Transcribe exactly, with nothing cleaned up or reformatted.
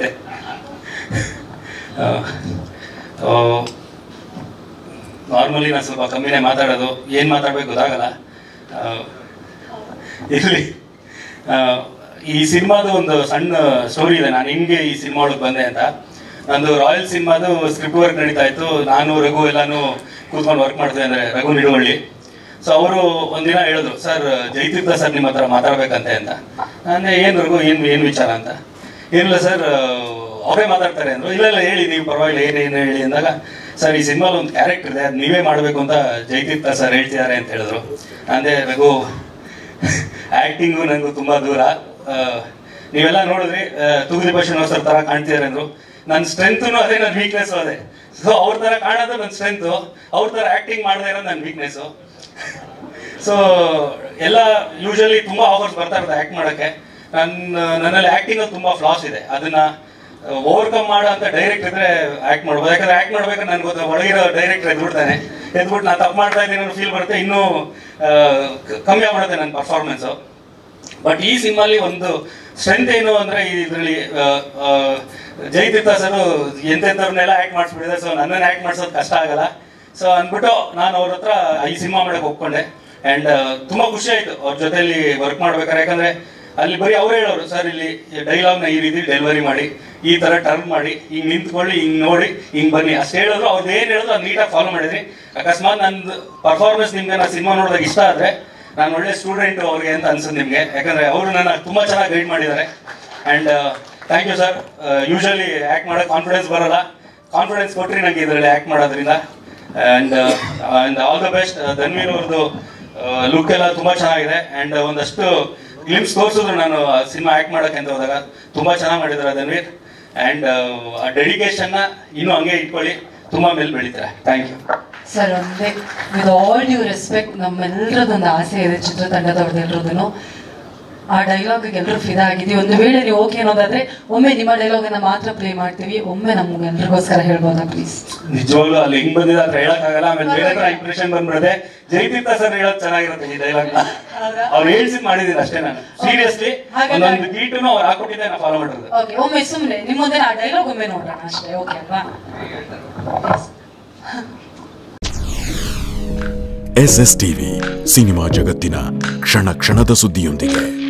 Normally ನಾನು ಸ್ವಲ್ಪ ಕಮ್ಮಿನೇ ಮಾತಾಡೋದು, ಏನು ಮಾತಾಡಬೇಕು ಗೊತ್ತಾಗಲ್ಲ. ಇಲ್ಲಿ ಈ ಸಿನಿಮಾದು ಒಂದು ಸಣ್ಣ ಸ್ಟೋರಿ ಇದೆ. ನಾನು ಹಿಂಗೆ ಈ ಸಿನಿಮಾ ಒಳಗೆ ಬಂದೆ ಅಂತ. ನಂದು ರಾಯಲ್ ಸಿನಿಮಾದು ಸ್ಕ್ರಿಪ್ಟ್ ವರ್ಕ್ ನಡೀತಾ ಇತ್ತು. ನಾನು ರಘು ಎಲ್ಲಾನು ಕೂತ್ಕೊಂಡು ವರ್ಕ್ ಮಾಡ್ತೇವೆ ಅಂದರೆ ರಘು ನಿಡುವಳ್ಳಿ. ಸೊ ಅವರು ಒಂದಿನ ಹೇಳಿದ್ರು, ಸರ್ ಜೈತೀರ್ಥ ಸರ್ ನಿಮ್ಮ ಹತ್ರ ಮಾತಾಡ್ಬೇಕಂತೆ ಅಂತ. ನಾನೇ ಏನು ರಘು ಏನು ಏನು ವಿಚಾರ ಅಂತ. ಏನಿಲ್ಲ ಸರ್ ಅವರೇ ಮಾತಾಡ್ತಾರೆ ಅಂದರು. ಇಲ್ಲ ಇಲ್ಲ ಹೇಳಿ ನೀವು ಪರವಾಗಿಲ್ಲ ಏನೇನು ಹೇಳಿ ಅಂದಾಗ, ಸರ್ ಈ ಸಿನಿಮಾಲ್ ಒಂದು ಕ್ಯಾರೆಕ್ಟರ್ ಇದೆ, ಅದು ನೀವೇ ಮಾಡಬೇಕು ಅಂತ ಜೈತೀರ್ಥ ಸರ್ ಹೇಳ್ತಿದ್ದಾರೆ ಅಂತ ಹೇಳಿದ್ರು. ಅಂದೇ ರಘು ಆ್ಯಕ್ಟಿಂಗು ನನಗೂ ತುಂಬ ದೂರ. ನೀವೆಲ್ಲ ನೋಡಿದ್ರಿ ತೂಗುದೀಪ ಸರ್ ಥರ ಕಾಣ್ತಿದ್ದಾರೆ ಅಂದರು. ನನ್ನ ಸ್ಟ್ರೆಂತು ಅದೇ, ನನ್ನ ವೀಕ್ನೆಸ್ಸು ಅದೇ. ಸೊ ಅವ್ರ ಥರ ಕಾಣೋದು ನನ್ನ ಸ್ಟ್ರೆಂತು, ಅವ್ರ ಥರ ಆ್ಯಕ್ಟಿಂಗ್ ಮಾಡದೇ ಇರೋದು ನನ್ನ ವೀಕ್ನೆಸ್ಸು. ಸೊ ಎಲ್ಲ ಯೂಶಲಿ ತುಂಬ ಆಫರ್ಸ್ ಬರ್ತಾ ಇರ್ತದೆ ಆ್ಯಕ್ಟ್ ಮಾಡೋಕ್ಕೆ. ನನ್ನ ನನ್ನಲ್ಲಿ ಆ್ಯಕ್ಟಿಂಗ್ ತುಂಬ ಫ್ಲಾಸ್ ಇದೆ. ಅದನ್ನು ಓವರ್ಕಮ್ ಮಾಡೋ ಅಂತ ಡೈರೆಕ್ಟ್ ಇದ್ರೆ ಆ್ಯಕ್ಟ್ ಮಾಡ್ಬೋದು. ಯಾಕಂದರೆ ಆ್ಯಕ್ಟ್ ಮಾಡ್ಬೇಕಾದ್ರೆ ನನಗೆ ಗೊತ್ತು ಒಳಗಿರೋ ಡೈರೆಕ್ಟರ್ ಎದ್ಬಿಡ್ತಾನೆ. ಎದ್ಬಿಟ್ಟು ನಾನು ತಪ್ಪು ಮಾಡ್ತಾ ಇದ್ದೀನಿ ಅನ್ನೋ ಫೀಲ್ ಬರುತ್ತೆ, ಇನ್ನೂ ಕಮ್ಮಿ ಆಗ್ಬಿಡುತ್ತೆ ನನ್ನ ಪರ್ಫಾರ್ಮೆನ್ಸು. ಬಟ್ ಈ ಸಿನಿಮಾಲಿ ಒಂದು ಸ್ಟ್ರೆಂತ್ ಏನು ಅಂದರೆ, ಇದರಲ್ಲಿ ಜೈತೀರ್ಥ ಸರ್ ಎಂತೆಂಥವ್ರನ್ನೆಲ್ಲ ಆ್ಯಕ್ಟ್ ಮಾಡಿಸ್ಬಿಟ್ಟಿದ್ದಾರೆ. ಸೊ ನನ್ನನ್ನು ಆ್ಯಕ್ಟ್ ಮಾಡಿಸೋದು ಕಷ್ಟ ಆಗಲ್ಲ. ಸೊ ಅಂದ್ಬಿಟ್ಟು ನಾನು ಅವ್ರ ಹತ್ರ ಈ ಸಿನಿಮಾ ಮಾಡೋಕ್ಕೆ ಒಪ್ಕೊಂಡೆ. ಆ್ಯಂಡ್ ತುಂಬ ಖುಷಿ ಆಯಿತು ಅವ್ರ ಜೊತೆಯಲ್ಲಿ ವರ್ಕ್ ಮಾಡ್ಬೇಕಾದ್ರೆ. ಯಾಕಂದರೆ ಅಲ್ಲಿ ಬರೀ ಅವರೇ ಹೇಳೋರು, ಸರ್ ಇಲ್ಲಿ ಡೈಲಾಗ್ನ ಈ ರೀತಿ ಡೆಲಿವರಿ ಮಾಡಿ, ಈ ಥರ ಟರ್ನ್ ಮಾಡಿ, ಹಿಂಗೆ ನಿಂತ್ಕೊಳ್ಳಿ, ಹಿಂಗೆ ನೋಡಿ, ಹಿಂಗೆ ಬನ್ನಿ ಅಷ್ಟು ಹೇಳಿದ್ರು. ಅವ್ರದ್ದು ಏನು ಹೇಳಿದ್ರು ಅದು ನೀಟಾಗಿ ಫಾಲೋ ಮಾಡಿದ್ರಿ. ಅಕಸ್ಮಾತ್ ನನ್ನ ಪರ್ಫಾರ್ಮೆನ್ಸ್ ನಿಮಗೆ ನಾನು ಸಿನಿಮಾ ನೋಡಿದಾಗ ಇಷ್ಟ ಆದರೆ ನಾನು ಒಳ್ಳೆ ಸ್ಟೂಡೆಂಟು ಅವ್ರಿಗೆ ಅಂತ ಅನ್ಸುತ್ತೆ ನಿಮಗೆ. ಯಾಕಂದರೆ ಅವರು ನನ್ನ ತುಂಬ ಚೆನ್ನಾಗಿ ಗೈಡ್ ಮಾಡಿದ್ದಾರೆ. And thank you sir. Usually act ಮಾಡೋಕ್ಕೆ ಕಾನ್ಫಿಡೆನ್ಸ್ ಬರೋಲ್ಲ, ಕಾನ್ಫಿಡೆನ್ಸ್ ಕೊಟ್ಟರೆ ನನಗೆ ಇದರಲ್ಲಿ ಆ್ಯಕ್ಟ್ ಮಾಡೋದ್ರಿಂದ. And and all the best. Dhanveer ಅವ್ರದ್ದು ಲುಕ್ ಎಲ್ಲ ತುಂಬ ಚೆನ್ನಾಗಿದೆ. ಆ್ಯಂಡ್ ಒಂದಷ್ಟು ಗ್ಲಿಮ್ಸ್ ತೋರಿಸಿದ್ರು ನಾನು ಸಿನಿಮಾ ಆ್ಯಕ್ಟ್ ಮಾಡೋಕ್ಕೆ ಅಂತ ಹೋದಾಗ. ತುಂಬ ಚೆನ್ನಾಗಿ ಮಾಡಿದ್ದಾರೆ ಧನ್ವೀರ್. ಆ್ಯಂಡ್ ಆ ಡೆಡಿಕೇಶನ್ನ ಇನ್ನೂ ಹಂಗೆ ಇಟ್ಕೊಳ್ಳಿ, ತುಂಬ ಮೇಲೆ ಬೆಳೀತಾರೆ. Thank you sir. ಒಂದೇ ವಿತ್ ಆಲ್ ಡ್ಯೂ ರೆಸ್ಪೆಕ್ಟ್, ನಮ್ಮೆಲ್ಲರದೊಂದು ಆಸೆ ಇದೆ ಚಿತ್ರತಂಡದವ್ರದ್ದೆಲ್ಲರದ್ದು. ಆ ಡೈಲಾಗಿಗೆ ಎಲ್ಲರೂ ಫಿದಾ ಆಗಿದ್ದೀವಿ. ಒಂದು ವೇಳೆ ನೀವು ಓಕೆ ಅನ್ನೋದಾದ್ರೆ ಒಮ್ಮೆ ನಿಮ್ಮ ಡೈಲಾಗನ್ನು ಮಾತ್ರ ಪ್ಲೇ ಮಾಡ್ತೀವಿ. ಒಮ್ಮೆ ನಮ್ಗೆ ಎಲ್ರಿಗೋಸ್ಕರ ಹೇಳ್ಬೋದಾ ಪ್ಲೀಸ್? ನಿಜವಾಗ್ಲೂ ಅಲ್ಲಿ ಹೆಂಗ್ ಬಂದಿದೆ ಅಂತ ಹೇಳಕ್ಕಾಗಲ್ಲ. ಆಮೇಲೆ ಬೇರೆ ತರ ಇಂಪ್ರೆಷನ್ ಬಂದ್ಬಿಡುತ್ತೆ. ಜೈತೀರ್ಥ ಸರ್ ಹೇಳೋದು ಚೆನ್ನಾಗಿರುತ್ತೆ ಈ ಡೈಲಾಗ್. ಅವ್ರು ಹೇಳ್ಸಿ ಮಾಡಿದೀನಿ ಅಷ್ಟೇ. ನಾನು ಸೀರಿಯಸ್ಲಿ ಒಂದೊಂದು ಗೀಟನ್ನು ಅವ್ರು ಹಾಕೊಟ್ಟಿದ್ದೆ, ನಾನು ಫಾಲೋ ಮಾಡಿರೋದು. ಓಕೆ, ಒಮ್ಮೆ ಸುಮ್ಮನೆ ನಿಮ್ಮ ಮುಂದೆ ಆ ಡೈಲಾಗ್ ಒಮ್ಮೆ ನೋಡೋಣ ಅಷ್ಟೇ. ಓಕೆ ಅಲ್ವಾ? ಎಸ್ ಎಸ್ ಟಿವಿ ಸಿನಿಮಾ ಜಗತ್ತಿನ ಕ್ಷಣ ಕ್ಷಣದ ಸುದ್ದಿಯೊಂದಿಗೆ.